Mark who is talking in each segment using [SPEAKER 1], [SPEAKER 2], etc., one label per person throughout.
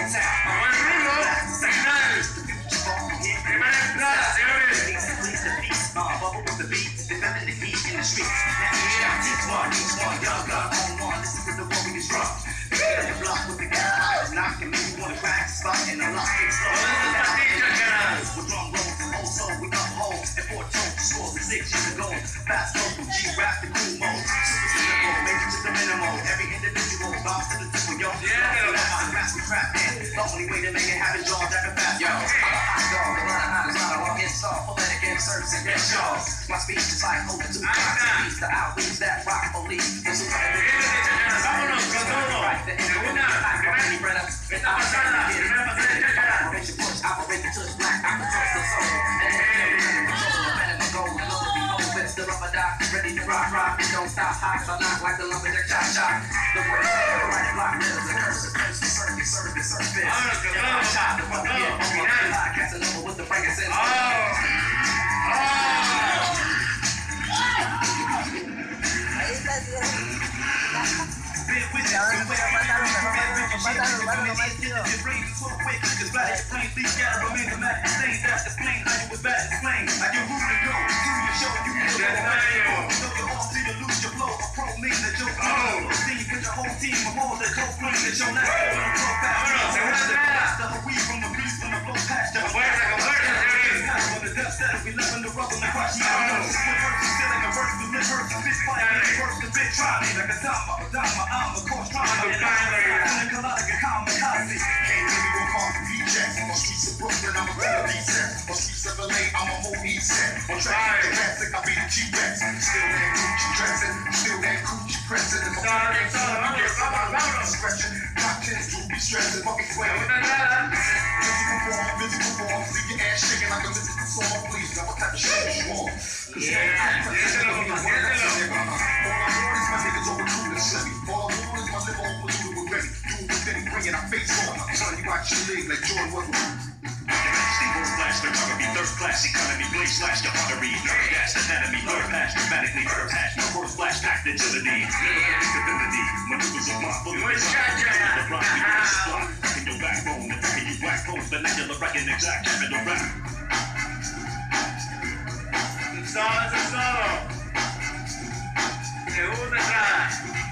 [SPEAKER 1] Buen ritmo, final. Primera entrada, señores.
[SPEAKER 2] My speech is like over to the outreach that rock police.
[SPEAKER 1] Vámonos con todo. Segunda, esta pasada, primera pasada de cháchara.
[SPEAKER 2] Ready to rock, don't stop, hot, so not like the lumberjack cha-cha. The word right block lives, the curse, service. Shot the fucking get on catch a number with the frankincense.
[SPEAKER 3] Class economy, blaze slash the artery, nerve gas, anatomy, nerve hash, dramatically, nerve hash, no force flash, act agility, stability, maneuvers of my full of the rock, we got a spot, in your backbone, attacking you black bones, vernacular, wrecking exact, capital rap.
[SPEAKER 1] Eso es todo. Segunda entrada.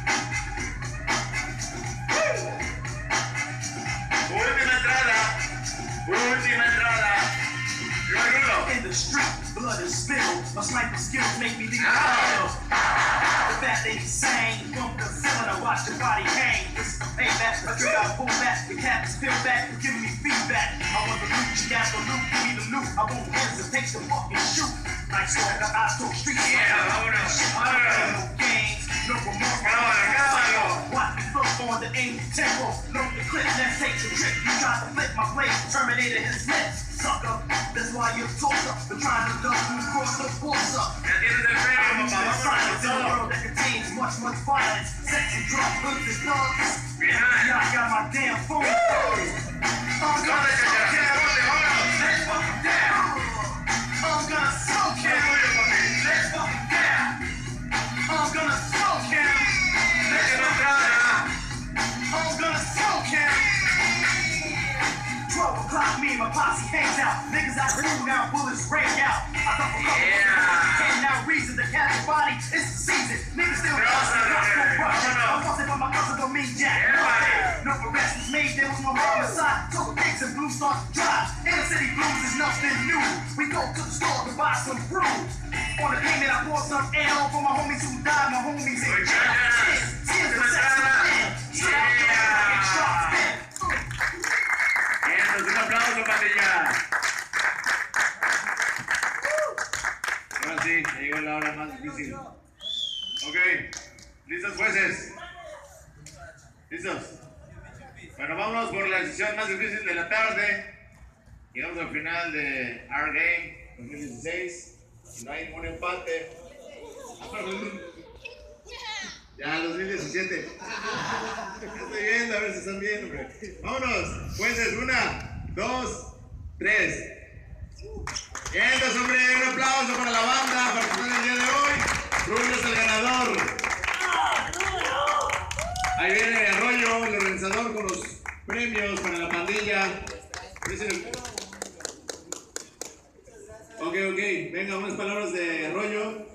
[SPEAKER 1] Última entrada.
[SPEAKER 2] In the street, blood is spilled. My sniper skills make me leave the fact they sang from the ceiling, I watch your body hang. This is the payback. I drink out, pull back. The cap is peeled back. You give me feedback. I want the loot, you got the loot. Give me the loot. I won't hesitate to fucking shoot. Like so, I talk street. No games, no remorse. Watch me float on the aim tempo. Load the clip, let's take the trick. You try to flip my blade, terminated his lips. Sucker, that's why you're talker. Been trying to dump you across the border. I'm in a world that contains much violence. Sex and drugs, hoods and thugs. Yeah, I got my damn phone. I'm gonna soak him. Let's fuck him down. I'm gonna soak him. Let's fuck him down. I'm gonna soak him. Let's fuck him down. I'm gonna soak him. 12 o'clock, me and my posse hangs out. Niggas out here now, bullets break out. I thought for couple now reason to catch a body. It's the season. Niggas still I'm busting by my cousin don't mean jack. No arrest was made, there was no homicide. Took pigs and blue start to drive. Inner city blues is nothing new. We go to the store to buy some brews. On the payment, I pour some ale for my homies who died. My homies in tears for sex and
[SPEAKER 1] Un aplauso, pandilla. Ahora sí, llegó la hora más difícil. Ok, ¿listos, jueces? ¿Listos? Bueno, vámonos por la decisión más difícil de la tarde. Llegamos al final de Our Game 2016. No hay ningún empate. Ya, 2017. Estoy viendo, a ver si están bien, hombre. Vámonos, jueces, 1, 2, 3. Vientos, hombre, un aplauso para la banda participando el día de hoy. Rubio es el ganador. Ahí viene Arroyo, el organizador, con los Premios para la pandilla. Ok, venga, unas palabras de rollo.